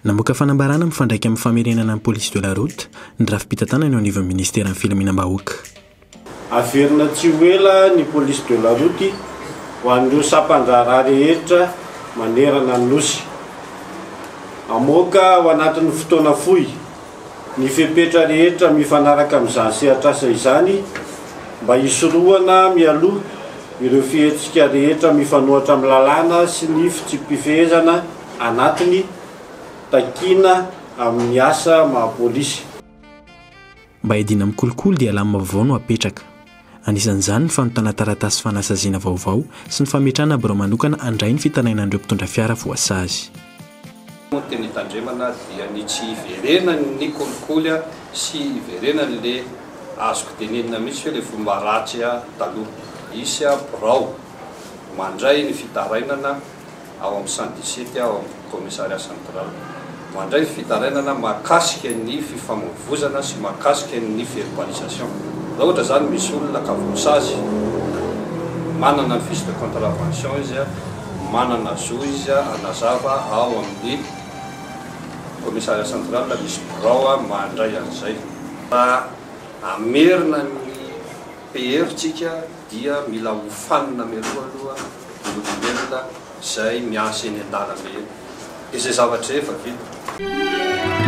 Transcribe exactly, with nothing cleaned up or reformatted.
Namoaka fanambarana mifandraika amin'ny famerenana amin'ny police de la route ny rafi-pitantanana eo anivon'ny ministère amin'ny filaminam-bahoaka. Averina tsy ho ela ny police de la route ho an'ireo sampandrara rehetra manerana ny nosy. Amoaka ao anatin'ny fotoana fohy ny fepetra rehetra mifanaraka amin'izany sehatr'asa izany mba hisorohana mialoha ireo fihetsika rehetra mifanohatra amin'ny lalàna sy ny fitsipifehezana anatiny takina amin'ny asa maha-pôlisy. Mba hiadiana mikolokolo dia lamina vaovao no apetraka. Anisan'izany ny fanotana taratasy fanasaziana vaovao sy ny fametrahana birao manokana handray ny fitanainan'ireo mpitondra fiara voasazy. Teny tandremana dia ny tsy iverenany ny kolikoly sy iverenany le azoko tenenina mihitsy hoe le fomba ratsy taloha. Isy birao mandray ny fitarainana ao amin'ny cent dix-sept ao amin'ny commissariat central. Mandray ny fitarainana mahakasika ny fifamoivoizana sy mahakasika ny verbalisation. Raha ohatra zany misy olona ka voasazy manana ny fiche de contravention izy manana zo izy anazava ao amin'ny commissariat central misy birao mandray an'izay. Amerina ny P R tsika dia mila hofanina mialoha aloha ny olombelona izay miasa eny an-dalambe. Izay zavatra efa vita.